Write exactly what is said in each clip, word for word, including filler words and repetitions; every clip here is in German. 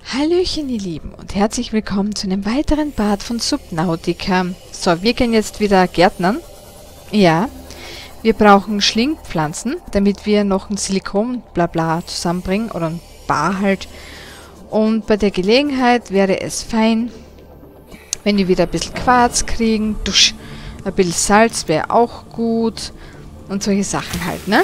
Hallöchen ihr Lieben und herzlich willkommen zu einem weiteren Part von Subnautica. So, wir gehen jetzt wieder Gärtnern. Ja, wir brauchen Schlingpflanzen, damit wir noch ein Silikon blabla zusammenbringen oder ein Bar halt. Und bei der Gelegenheit wäre es fein, wenn wir wieder ein bisschen Quarz kriegen. Dusch, ein bisschen Salz wäre auch gut und solche Sachen halt, ne?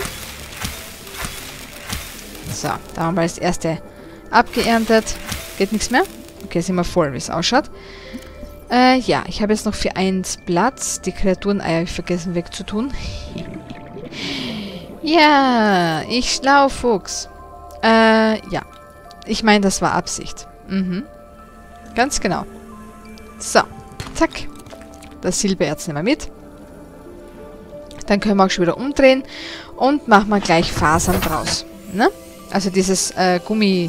So, da haben wir das erste abgeerntet. Geht nichts mehr? Okay, sind wir voll, wie es ausschaut. Äh, ja, ich habe jetzt noch für eins Platz. Die Kreatureneier habe ich vergessen wegzutun. Ja, ich Schlaufuchs. Äh, ja. Ich meine, das war Absicht. Mhm. Ganz genau. So, zack. Das Silbererz nehmen wir mit. Dann können wir auch schon wieder umdrehen. Und machen wir gleich Fasern draus. Ne? Also dieses äh, Gummi...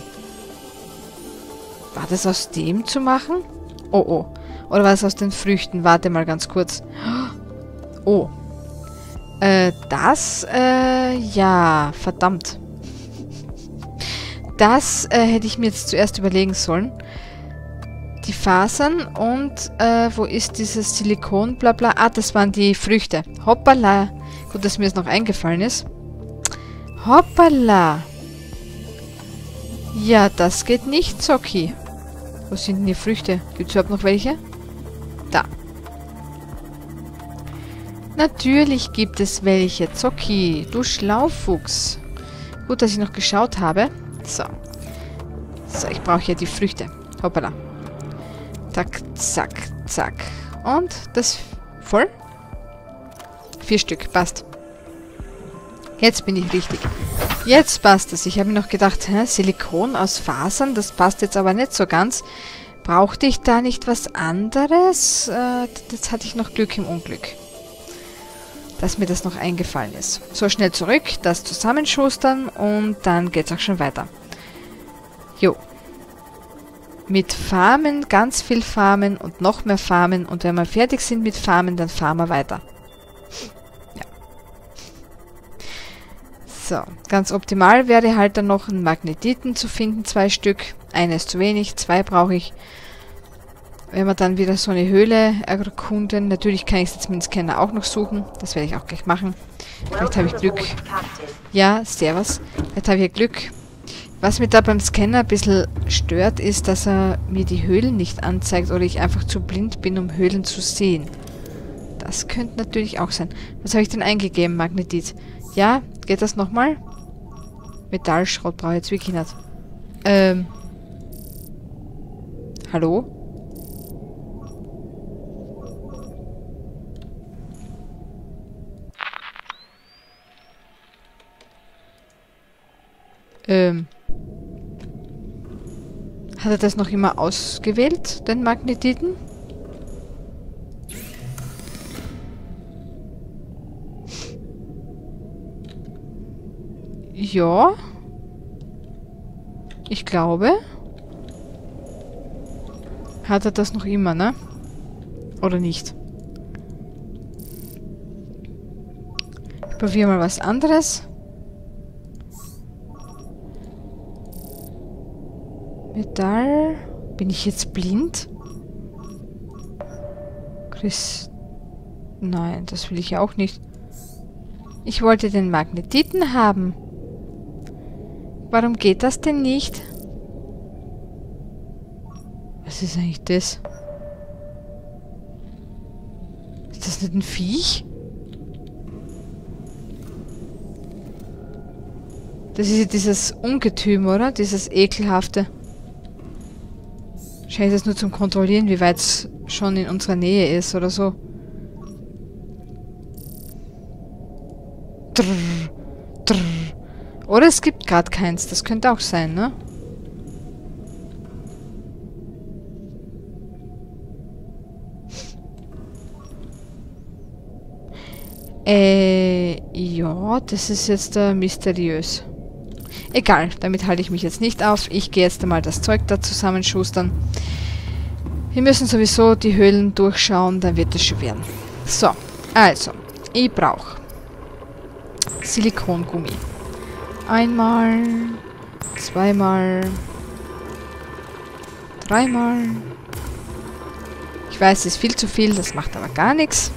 War das aus dem zu machen? Oh, oh. Oder war das aus den Früchten? Warte mal ganz kurz. Oh. Äh, das, äh, ja, verdammt. Das äh, hätte ich mir jetzt zuerst überlegen sollen. Die Fasern und, äh, wo ist dieses Silikon, bla bla. Ah, das waren die Früchte. Hoppala. Gut, dass mir das noch eingefallen ist. Hoppala. Ja, das geht nicht, Zocki. Wo sind denn die Früchte? Gibt es überhaupt noch welche? Da. Natürlich gibt es welche. Zocki, du Schlaufuchs. Gut, dass ich noch geschaut habe. So. So, ich brauche ja die Früchte. Hoppala. Zack, zack, zack. Und das voll? Vier Stück, passt. Jetzt bin ich richtig. Jetzt passt es. Ich habe mir noch gedacht, hä, Silikon aus Fasern, das passt jetzt aber nicht so ganz. Brauchte ich da nicht was anderes? Äh, jetzt hatte ich noch Glück im Unglück. Dass mir das noch eingefallen ist. So, schnell zurück, das zusammenschustern und dann geht's auch schon weiter. Jo. Mit Farmen, ganz viel Farmen und noch mehr Farmen. Und wenn wir fertig sind mit Farmen, dann fahren wir weiter. So, ganz optimal wäre halt dann noch ein Magnetiten zu finden, zwei Stück. Eines zu wenig, zwei brauche ich. Wenn wir dann wieder so eine Höhle erkunden, natürlich kann ich es jetzt mit dem Scanner auch noch suchen. Das werde ich auch gleich machen. Vielleicht habe ich Glück. Ja, servus. Vielleicht habe ich ja Glück. Was mir da beim Scanner ein bisschen stört, ist, dass er mir die Höhlen nicht anzeigt oder ich einfach zu blind bin, um Höhlen zu sehen. Das könnte natürlich auch sein. Was habe ich denn eingegeben, Magnetit? Ja, geht das nochmal? Metallschrott brauche ich jetzt wirklich nicht. Ähm. Hallo? Ähm. Hat er das noch immer ausgewählt, den Magnetiten? Ja. Ich glaube. Hat er das noch immer, ne? Oder nicht? Ich probiere mal was anderes. Metall. Bin ich jetzt blind? Chris. Nein, das will ich auch nicht. Ich wollte den Magnetiten haben. Warum geht das denn nicht? Was ist eigentlich das? Ist das nicht ein Viech? Das ist ja dieses Ungetüm, oder? Dieses ekelhafte. Wahrscheinlich ist das nur zum Kontrollieren, wie weit es schon in unserer Nähe ist oder so. Drrr, drrr. Oder es gibt gerade keins. Das könnte auch sein, ne? Äh, ja, das ist jetzt äh, mysteriös. Egal, damit halte ich mich jetzt nicht auf. Ich gehe jetzt einmal das Zeug da zusammenschustern. Wir müssen sowieso die Höhlen durchschauen, dann wird es schon werden. So, also, ich brauche Silikongummi. Einmal, zweimal, Dreimal. Ich weiß, es ist viel zu viel, das macht aber gar nichts.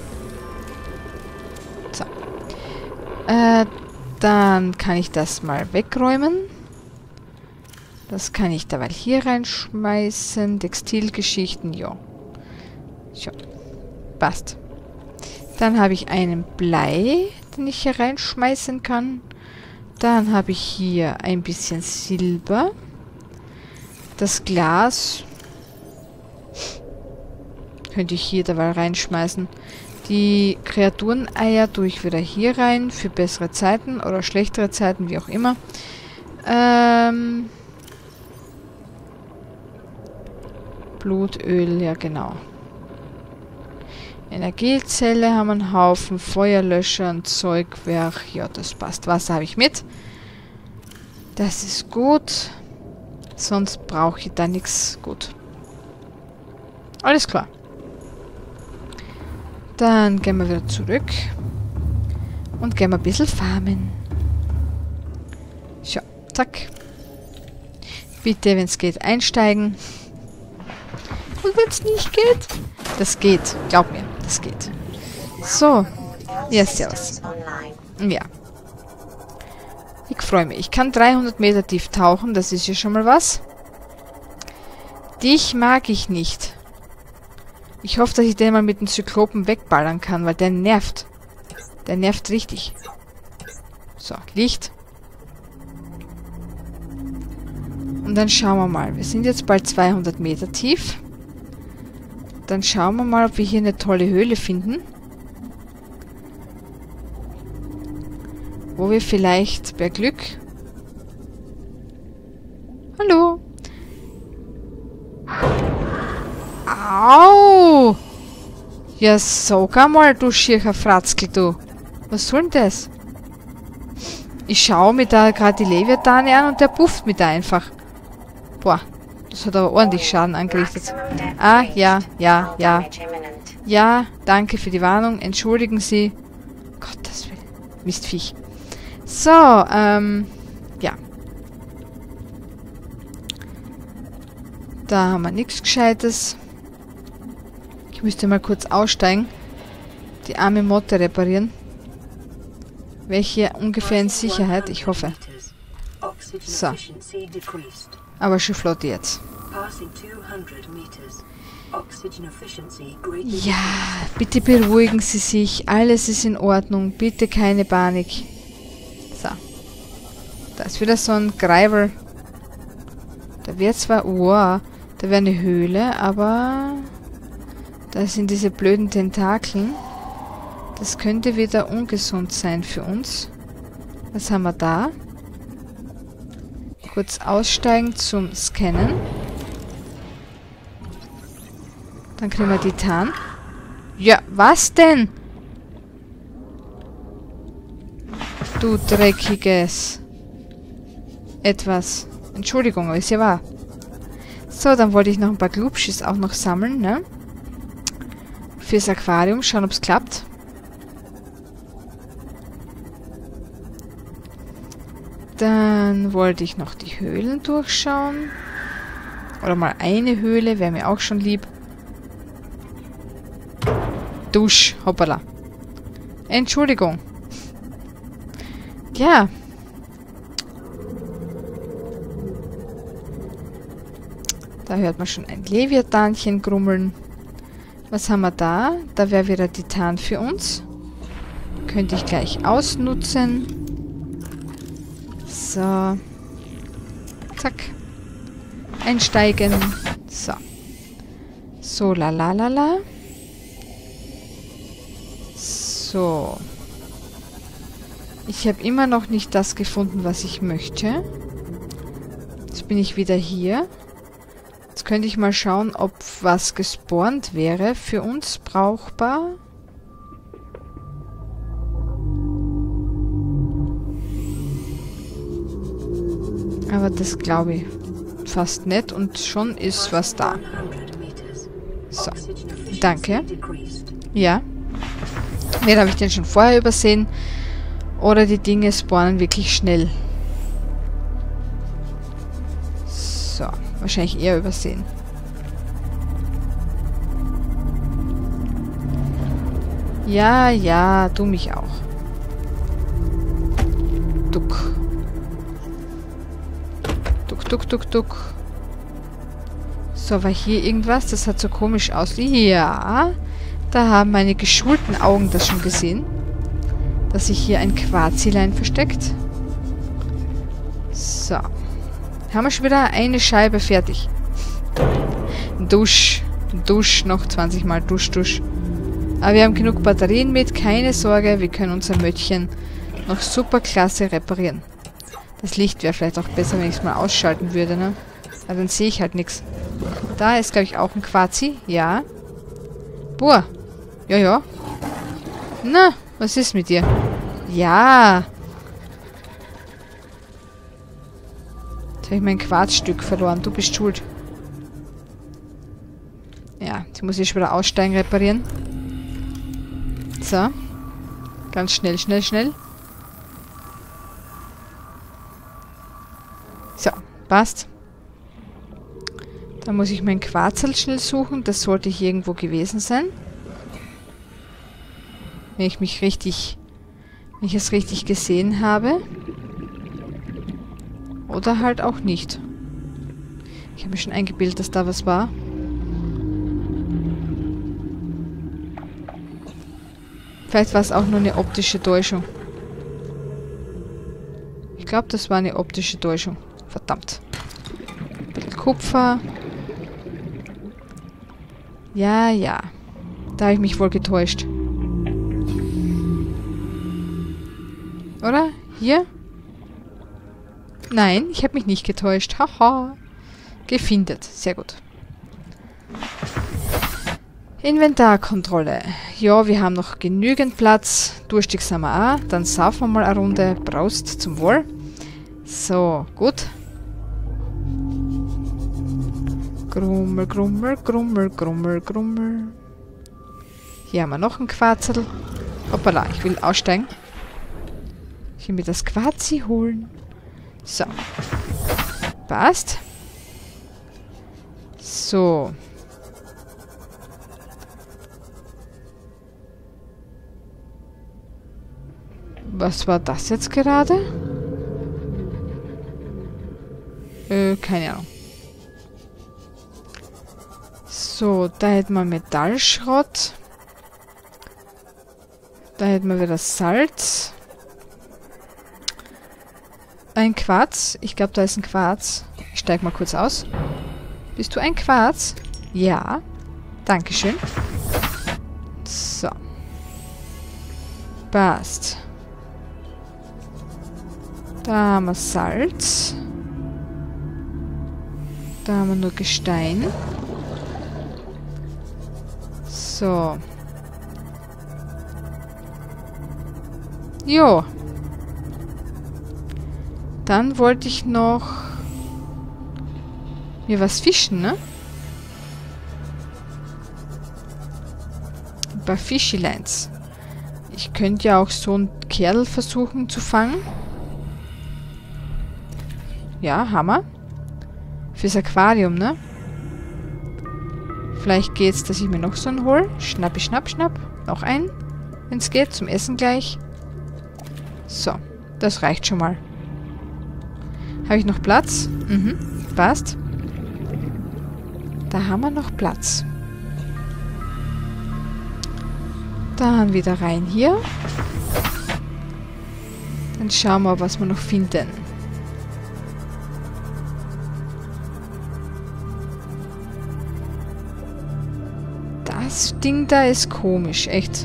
So. Äh, dann kann ich das mal wegräumen. Das kann ich dabei hier reinschmeißen. Textilgeschichten, ja. So. Passt. Dann habe ich einen Blei, den ich hier reinschmeißen kann. Dann habe ich hier ein bisschen Silber. Das Glas könnte ich hier dabei reinschmeißen. Die Kreatureneier tue ich wieder hier rein für bessere Zeiten oder schlechtere Zeiten, wie auch immer. Ähm... Blutöl, ja genau. Energiezelle haben wir einen Haufen, Feuerlöscher und Zeugwerk. Ja, das passt. Wasser habe ich mit. Das ist gut. Sonst brauche ich da nichts. Gut. Alles klar. Dann gehen wir wieder zurück. Und gehen wir ein bisschen farmen. So, zack. Bitte, wenn es geht, einsteigen. Und wenn es nicht geht? Das geht. Glaub mir, das geht. So. Ja, servus. Ja. Ich freue mich. Ich kann dreihundert Meter tief tauchen. Das ist ja schon mal was. Dich mag ich nicht. Ich hoffe, dass ich den mal mit dem Zyklopen wegballern kann, weil der nervt. Der nervt richtig. So, Licht. Und dann schauen wir mal. Wir sind jetzt bald zweihundert Meter tief. Dann schauen wir mal, ob wir hier eine tolle Höhle finden. Wo wir vielleicht bei Glück... Hallo? Au! Ja, sag einmal, du schiercher Fratzkel, du. Was soll denn das? Ich schaue mir da gerade die Leviathane an und der pufft mir da einfach. Boah. Das hat aber ordentlich Schaden angerichtet. Ah, ja, ja, ja. Ja, danke für die Warnung. Entschuldigen Sie. Gottes Willen. Mistviech. So, ähm, ja. Da haben wir nichts Gescheites. Ich müsste mal kurz aussteigen. Die arme Motte reparieren. Welche ungefähr in Sicherheit? Ich hoffe. So. Aber schon flott jetzt. Ja, bitte beruhigen Sie sich. Alles ist in Ordnung. Bitte keine Panik. So. Da ist wieder so ein Greivel. Da wäre zwar... Wow, da wäre eine Höhle, aber... Da sind diese blöden Tentakeln. Das könnte wieder ungesund sein für uns. Was haben wir da? Kurz aussteigen zum Scannen. Dann kriegen wir Titan. Ja, was denn? Du dreckiges etwas. Entschuldigung, aber ist ja wahr. So, dann wollte ich noch ein paar Glubschis auch noch sammeln, ne? Fürs Aquarium. Schauen, ob es klappt. Dann wollte ich noch die Höhlen durchschauen. Oder mal eine Höhle, wäre mir auch schon lieb. Dusch, hoppala. Entschuldigung. Ja. Da hört man schon ein Leviathanchen grummeln. Was haben wir da? Da wäre wieder Titan für uns. Könnte ich gleich ausnutzen. So. Zack. Einsteigen. So. So, la la la la. So. Ich habe immer noch nicht das gefunden, was ich möchte. Jetzt bin ich wieder hier. Jetzt könnte ich mal schauen, ob was gespawnt wäre. Für uns brauchbar. Aber das glaube ich fast nicht. Und schon ist was da. So. Danke. Ja. Entweder habe ich den schon vorher übersehen. Oder die Dinge spawnen wirklich schnell. So. Wahrscheinlich eher übersehen. Ja, ja, du mich auch. Duck. Duck, duck, duck, duck. So, war hier irgendwas? Das hat so komisch aus. Ja, da haben meine geschulten Augen das schon gesehen. Dass sich hier ein Quarzilein versteckt. So. Haben wir schon wieder eine Scheibe fertig. Dusch. Dusch. Noch zwanzig Mal Dusch, Dusch. Aber wir haben genug Batterien mit. Keine Sorge. Wir können unser Möttchen noch super klasse reparieren. Das Licht wäre vielleicht auch besser, wenn ich es mal ausschalten würde, ne? Aber dann sehe ich halt nichts. Da ist, glaube ich, auch ein Quarzi. Ja. Boah. Ja, ja. Na, was ist mit dir? Ja. Jetzt habe ich mein Quarzstück verloren. Du bist schuld. Ja, die muss ich schon wieder aussteigen, reparieren. So. Ganz schnell, schnell, schnell. So, passt. Dann muss ich mein Quarzl schnell suchen. Das sollte hier irgendwo gewesen sein. Wenn ich mich richtig... Wenn ich es richtig gesehen habe. Oder halt auch nicht. Ich habe mir schon eingebildet, dass da was war. Vielleicht war es auch nur eine optische Täuschung. Ich glaube, das war eine optische Täuschung. Verdammt. Ein bisschen Kupfer. Ja, ja. Da habe ich mich wohl getäuscht. Oder? Hier? Nein, ich habe mich nicht getäuscht. Haha. Gefindet. Sehr gut. Inventarkontrolle. Ja, wir haben noch genügend Platz. Durstig sind wir auch. Dann saufen wir mal eine Runde. Braust zum Wohl. So, gut. Grummel, grummel, grummel, grummel, grummel. Hier haben wir noch ein Quarzl. Hoppala, ich will aussteigen. Ich will mir das Quarzi holen. So. Passt. So. Was war das jetzt gerade? Äh, keine Ahnung. So, da hätten wir Metallschrott. Da hätten wir wieder Salz. Ein Quarz. Ich glaube, da ist ein Quarz. Ich steige mal kurz aus. Bist du ein Quarz? Ja. Dankeschön. So. Passt. Da haben wir Salz. Da haben wir nur Gestein. So. Jo. Dann wollte ich noch mir was fischen, ne? Ein paar Fischileins. Ich könnte ja auch so einen Kerl versuchen zu fangen. Ja, Hammer. Fürs Aquarium, ne? Vielleicht geht's, dass ich mir noch so einen hole. Schnappi, schnapp, schnapp. Noch einen, wenn es geht, zum Essen gleich. So, das reicht schon mal. Habe ich noch Platz? Mhm, passt. Da haben wir noch Platz. Dann wieder rein hier. Dann schauen wir, was wir noch finden. Das Ding da ist komisch, echt.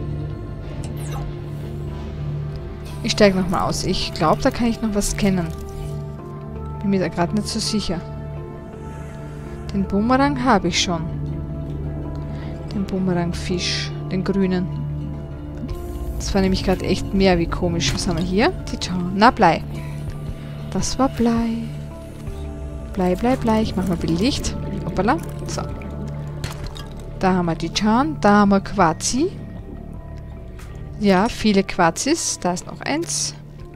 Ich steige nochmal aus. Ich glaube, da kann ich noch was kennen. Bin mir da gerade nicht so sicher. Den Bumerang habe ich schon. Den Bumerangfisch. Den grünen. Das war nämlich gerade echt mehr wie komisch. Was haben wir hier? Titan. Na, Blei. Das war Blei. Blei, Blei, Blei. Ich mache mal ein bisschen Licht. Hoppala. So. Da haben wir Titan. Da haben wir Quarzi. Ja, viele Quarzis. Da ist noch eins.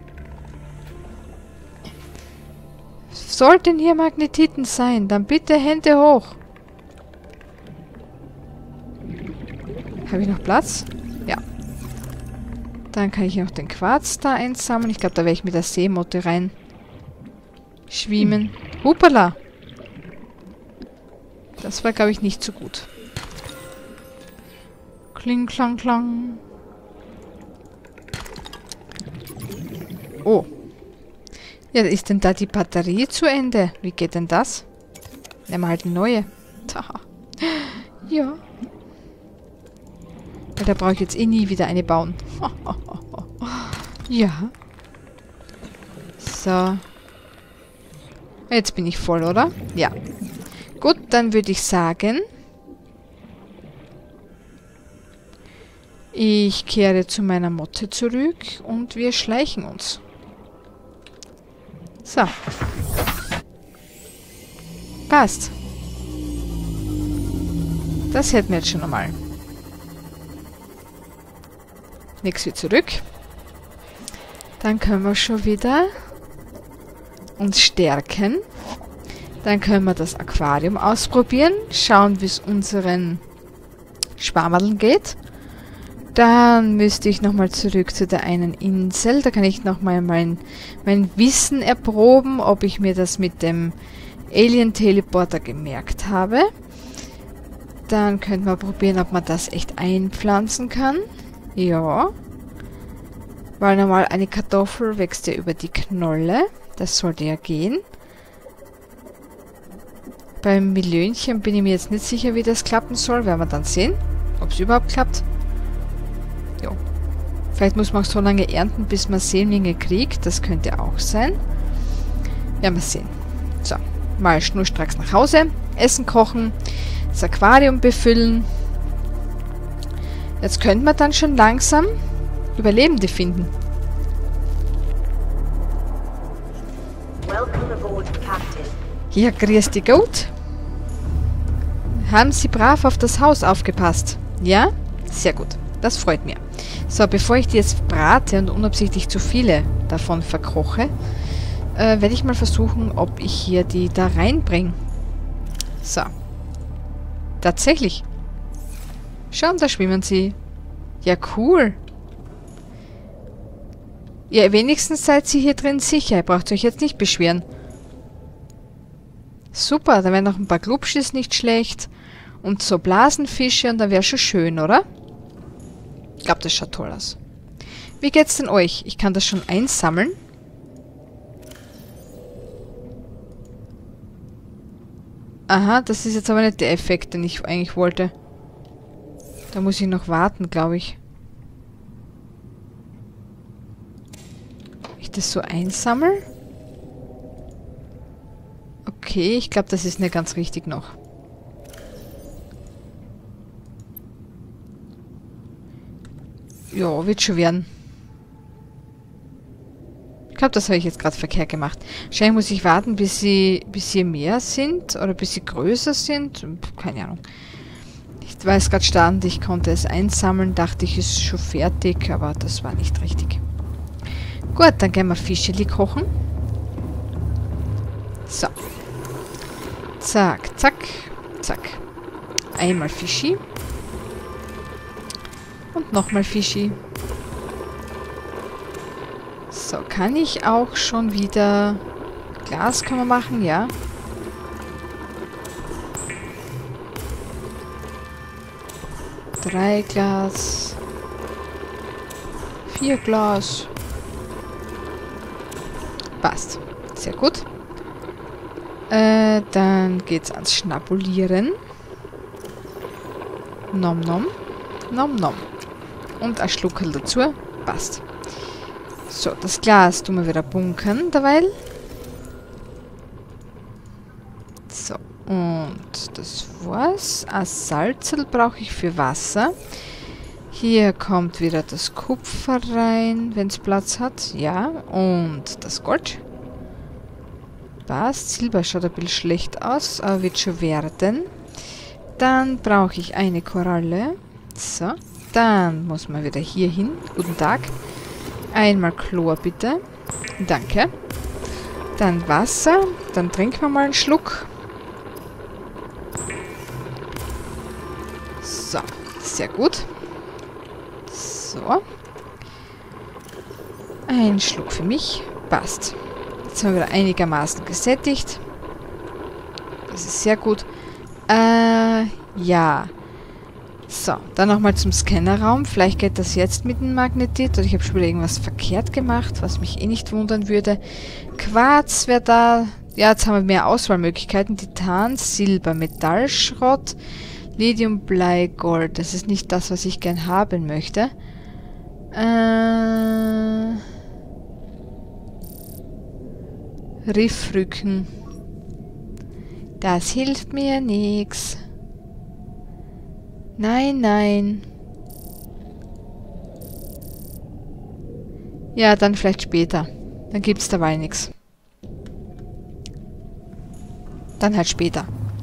Sollten hier Magnetiten sein, dann bitte Hände hoch. Habe ich noch Platz? Ja. Dann kann ich noch den Quarz da einsammeln. Ich glaube, da werde ich mit der Seemotte rein schwimmen. Hupala! Das war, glaube ich, nicht so gut. Kling, klang, klang. Oh. Ja, ist denn da die Batterie zu Ende? Wie geht denn das? Nehmen wir halt eine neue. Ja. Weil da brauche ich jetzt eh nie wieder eine bauen. Ja. So. Jetzt bin ich voll, oder? Ja. Gut, dann würde ich sagen, ich kehre zu meiner Motte zurück und wir schleichen uns. So. Passt. Das hätten wir jetzt schon einmal. Nix wie zurück. Dann können wir schon wieder uns stärken. Dann können wir das Aquarium ausprobieren. Schauen, wie es unseren Sparmadeln geht. Dann müsste ich nochmal zurück zu der einen Insel. Da kann ich nochmal mein, mein Wissen erproben, ob ich mir das mit dem Alien-Teleporter gemerkt habe. Dann könnte man probieren, ob man das echt einpflanzen kann. Ja. Weil normal eine Kartoffel wächst ja über die Knolle. Das sollte ja gehen. Beim Millionchen bin ich mir jetzt nicht sicher, wie das klappen soll. Werden wir dann sehen, ob es überhaupt klappt. Jo. Vielleicht muss man auch so lange ernten, bis man Sämlinge kriegt. Das könnte auch sein. Werden wir sehen. So, mal schnurstracks nach Hause. Essen kochen. Das Aquarium befüllen. Jetzt könnte man dann schon langsam Überlebende finden. Ja, grüß dich gut. Haben Sie brav auf das Haus aufgepasst? Ja? Sehr gut. Das freut mich. So, bevor ich die jetzt brate und unabsichtlich zu viele davon verkoche, äh, werde ich mal versuchen, ob ich hier die da reinbringe. So. Tatsächlich. Schauen, da schwimmen sie. Ja, cool. Ja, wenigstens seid ihr hier drin sicher. Ihr braucht euch jetzt nicht beschweren. Super, da wären noch ein paar Glubschis nicht schlecht. Und so Blasenfische und dann wäre schon schön, oder? Ich glaube, das schaut toll aus. Wie geht's denn euch? Ich kann das schon einsammeln. Aha, das ist jetzt aber nicht der Effekt, den ich eigentlich wollte. Da muss ich noch warten, glaube ich. Ich das so einsammle? Okay, ich glaube, das ist nicht ganz richtig noch. Ja, wird schon werden. Ich glaube, das habe ich jetzt gerade verkehrt gemacht. Wahrscheinlich muss ich warten, bis sie, bis sie mehr sind oder bis sie größer sind. Keine Ahnung. Ich weiß gerade stand, ich konnte es einsammeln, dachte ich, ist schon fertig, aber das war nicht richtig. Gut, dann gehen wir Fischeli kochen. So. Zack, zack, zack. Einmal Fischi. Und nochmal Fischi. So, kann ich auch schon wieder Glas kann man machen, ja. Drei Glas. Vier Glas. Passt. Sehr gut. Äh, dann geht's ans Schnabulieren. Nom nom. Nom nom. Und ein Schluckerl dazu. Passt. So, das Glas tun wir wieder bunkern derweil. So, und das war's. Ein Salzl brauche ich für Wasser. Hier kommt wieder das Kupfer rein, wenn es Platz hat. Ja, und das Gold. Passt. Silber schaut ein bisschen schlecht aus, aber wird schon werden. Dann brauche ich eine Koralle. So, dann muss man wieder hier hin. Guten Tag. Einmal Chlor, bitte. Danke. Dann Wasser. Dann trinken wir mal einen Schluck. So, sehr gut. So. Ein Schluck für mich. Passt. Jetzt haben wir wieder einigermaßen gesättigt. Das ist sehr gut. Äh, ja. So, dann nochmal zum Scannerraum. Vielleicht geht das jetzt mit dem Magnetit. Oder ich habe schon wieder irgendwas verkehrt gemacht, was mich eh nicht wundern würde. Quarz wäre da. Ja, jetzt haben wir mehr Auswahlmöglichkeiten. Titan, Silber, Metallschrott, Lithium, Blei, Gold. Das ist nicht das, was ich gern haben möchte. Äh... Riffrücken. Das hilft mir nix. Nein, nein. Ja, dann vielleicht später. Dann gibt's dabei nichts. Dann halt später.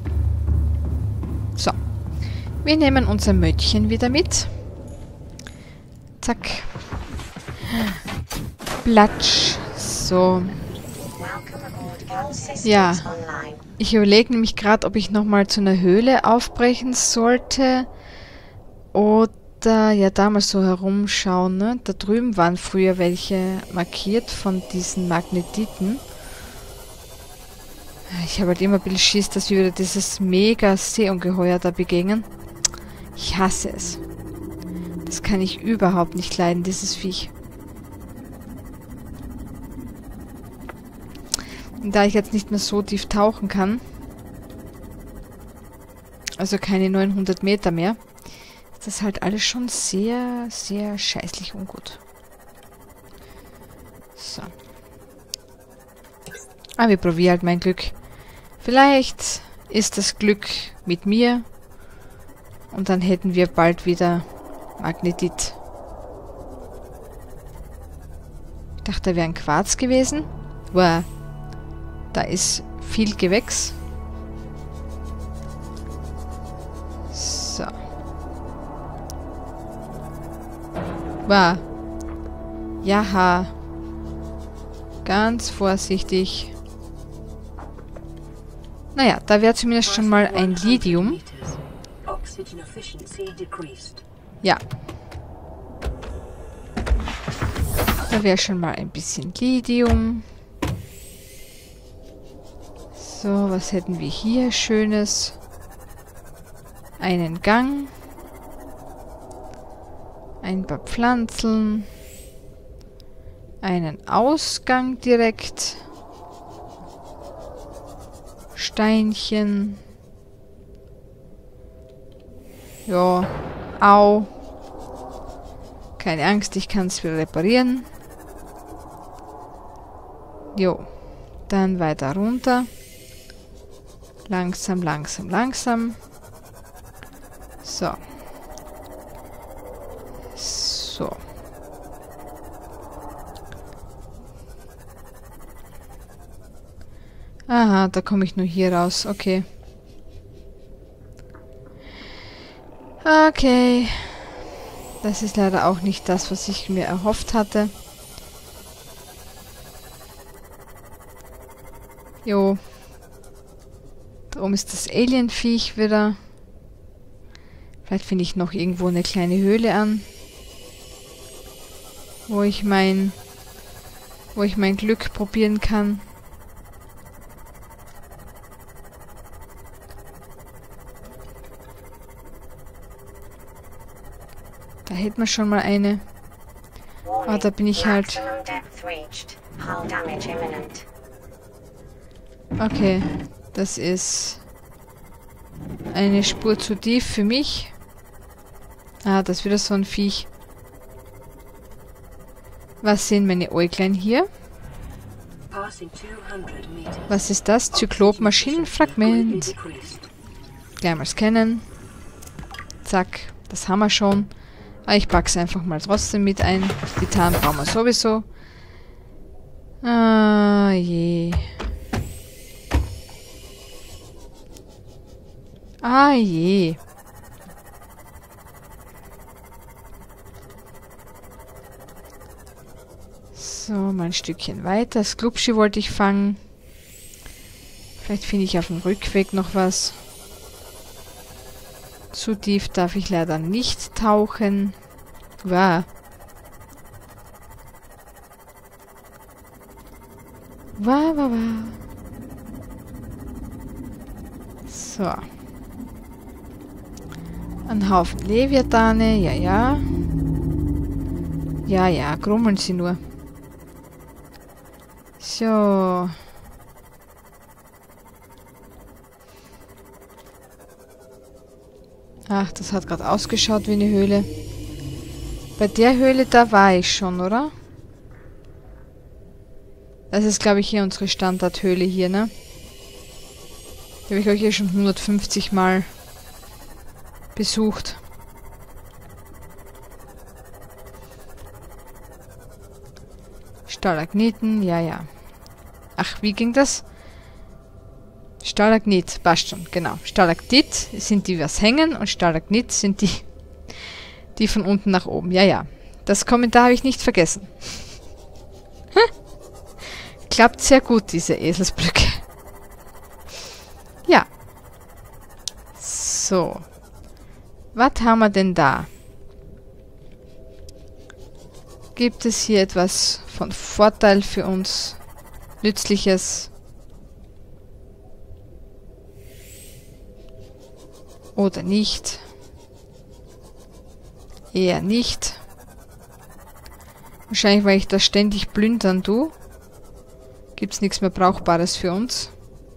So. Wir nehmen unser Möttchen wieder mit. Zack. Platsch. So. Ja. Ich überlege nämlich gerade, ob ich nochmal zu einer Höhle aufbrechen sollte. Oder ja, da mal so herumschauen. Ne? Da drüben waren früher welche markiert von diesen Magnetiten. Ich habe halt immer ein bisschen Schiss, dass wir wieder dieses mega Seeungeheuer da begegnen. Ich hasse es. Das kann ich überhaupt nicht leiden, dieses Viech. Und da ich jetzt nicht mehr so tief tauchen kann, also keine neunhundert Meter mehr, ist das halt alles schon sehr, sehr scheißlich ungut. So. Aber wir probieren halt mein Glück. Vielleicht ist das Glück mit mir und dann hätten wir bald wieder Magnetit. Ich dachte, da wäre ein Quarz gewesen. Wow. Da ist viel Gewächs. So. Wow. Jaha. Ganz vorsichtig. Naja, da wäre zumindest schon mal ein Lithium. Ja. Da wäre schon mal ein bisschen Lithium. So, was hätten wir hier Schönes? Einen Gang. Ein paar Pflanzen. Einen Ausgang direkt. Steinchen. Ja. Au. Keine Angst, ich kann es wieder reparieren. Jo. Dann weiter runter. Langsam, langsam, langsam. So. So. Aha, da komme ich nur hier raus. Okay. Okay. Das ist leider auch nicht das, was ich mir erhofft hatte. Jo. Da oben ist das Alien-Viech wieder. Vielleicht finde ich noch irgendwo eine kleine Höhle an. Wo ich mein... Wo ich mein Glück probieren kann. Da hätten wir schon mal eine. Ah, da bin ich halt... Okay, das ist eine Spur zu tief für mich. Ah, das ist wieder so ein Viech. Was sehen meine Äuglein hier? Was ist das? Zyklop-Maschinenfragment. Gleich mal scannen. Zack, das haben wir schon. Aber ich packe es einfach mal trotzdem mit ein. Titan brauchen wir sowieso. Ah, je. Ah, je. So, mal ein Stückchen weiter. Das Glubschi wollte ich fangen. Vielleicht finde ich auf dem Rückweg noch was. Zu tief darf ich leider nicht tauchen. Wow. Wa, wa, wa. So. Ein Haufen Leviathane, ja, ja. Ja, ja, grummeln sie nur. So. Ach, das hat gerade ausgeschaut wie eine Höhle. Bei der Höhle, da war ich schon, oder? Das ist, glaube ich, hier unsere Standardhöhle hier, ne? Die habe ich euch hier schon hundertfünfzig Mal besucht. Stalagniten, ja, ja. Ach, wie ging das? Stalagnit, passt schon, genau. Stalaktit sind die, was hängen, und Stalagnit sind die, die von unten nach oben. Ja, ja. Das Kommentar habe ich nicht vergessen. Klappt sehr gut, diese Eselsbrücke. Ja. So. Was haben wir denn da? Gibt es hier etwas von Vorteil für uns? Nützliches? Oder nicht? Eher nicht. Wahrscheinlich, weil ich da ständig plündern tue. Gibt's nichts mehr Brauchbares für uns.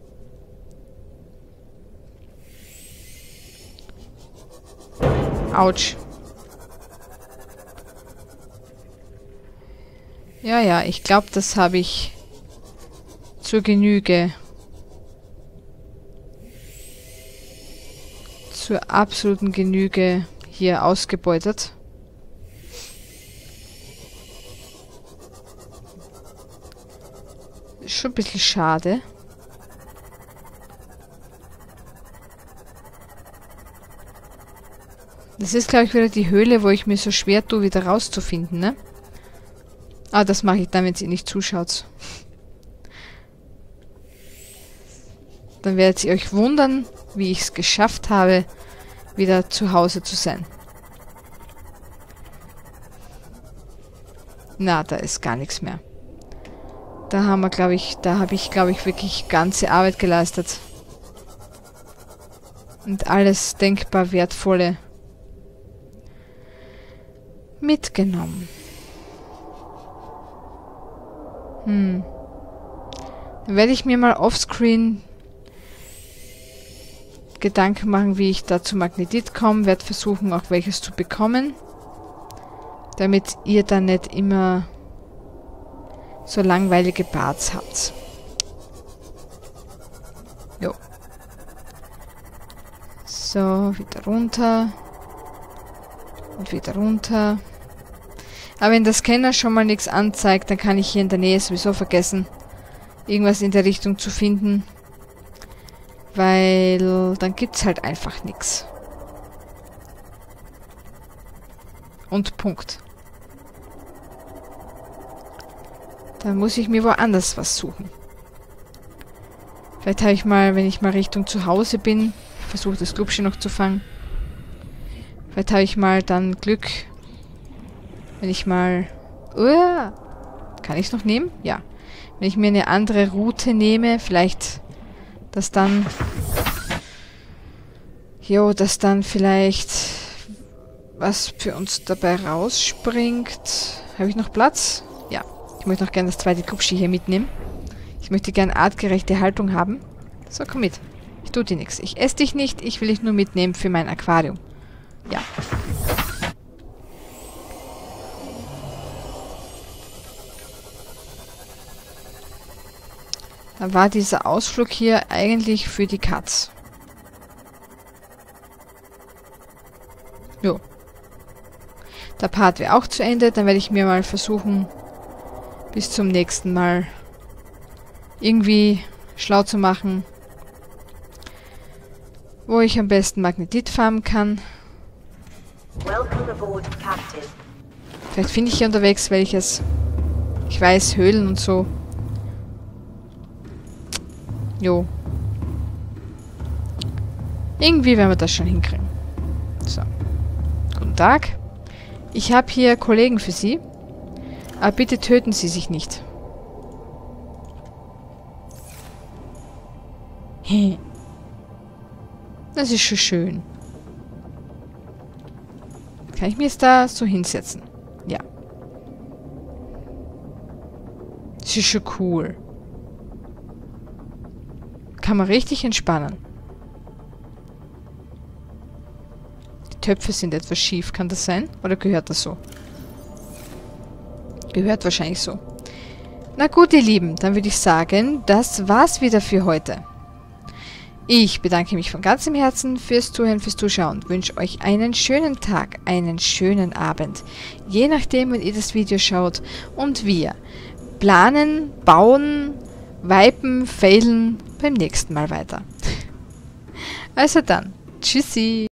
Autsch. Ja, ja, ich glaube, das habe ich zur Genüge. Zur absoluten Genüge hier ausgebeutet. Ist schon ein bisschen schade. Das ist, glaube ich, wieder die Höhle, wo ich mir so schwer tue, wieder rauszufinden, ne? Ah, das mache ich dann, wenn ihr nicht zuschaut. Dann werdet ihr euch wundern, wie ich es geschafft habe, wieder zu Hause zu sein. Na, da ist gar nichts mehr. Da haben wir, glaube ich, da habe ich, glaube ich, wirklich ganze Arbeit geleistet. Und alles denkbar Wertvolle mitgenommen. Hm. Dann werde ich mir mal offscreen Gedanken machen, wie ich da zu Magnetit komme. Werde versuchen, auch welches zu bekommen. Damit ihr dann nicht immer so langweilige Parts habt. Jo. So, wieder runter. Und wieder runter. Aber wenn der Scanner schon mal nichts anzeigt, dann kann ich hier in der Nähe sowieso vergessen, irgendwas in der Richtung zu finden. Weil dann gibt's halt einfach nichts. Und Punkt. Dann muss ich mir woanders was suchen. Vielleicht habe ich mal, wenn ich mal Richtung zu Hause bin, versuche das Glubsche noch zu fangen. Vielleicht habe ich mal dann Glück, wenn ich mal... Uh, kann ich es noch nehmen? Ja. Wenn ich mir eine andere Route nehme, vielleicht, dass dann... Jo, dass dann vielleicht was für uns dabei rausspringt. Habe ich noch Platz? Ja. Ich möchte noch gerne das zweite Glubschi hier mitnehmen. Ich möchte gerne artgerechte Haltung haben. So, komm mit. Ich tue dir nichts. Ich esse dich nicht, ich will dich nur mitnehmen für mein Aquarium. Ja. Dann war dieser Ausflug hier eigentlich für die Katz. Jo. Der Part wäre auch zu Ende. Dann werde ich mir mal versuchen, bis zum nächsten Mal irgendwie schlau zu machen, wo ich am besten Magnetit farmen kann. Vielleicht finde ich hier unterwegs welches. Ich weiß, Höhlen und so. Jo. Irgendwie werden wir das schon hinkriegen. So. Guten Tag. Ich habe hier Kollegen für Sie. Aber bitte töten Sie sich nicht. Das ist schon schön. Kann ich mir jetzt da so hinsetzen? Ja. Das ist schon cool. Kann man richtig entspannen. Die Töpfe sind etwas schief. Kann das sein? Oder gehört das so? Gehört wahrscheinlich so. Na gut, ihr Lieben, dann würde ich sagen, das war's wieder für heute. Ich bedanke mich von ganzem Herzen fürs Zuhören, fürs Zuschauen und wünsche euch einen schönen Tag, einen schönen Abend. Je nachdem, wenn ihr das Video schaut. Und wir planen, bauen, wipen, failen beim nächsten Mal weiter. Also dann, tschüssi!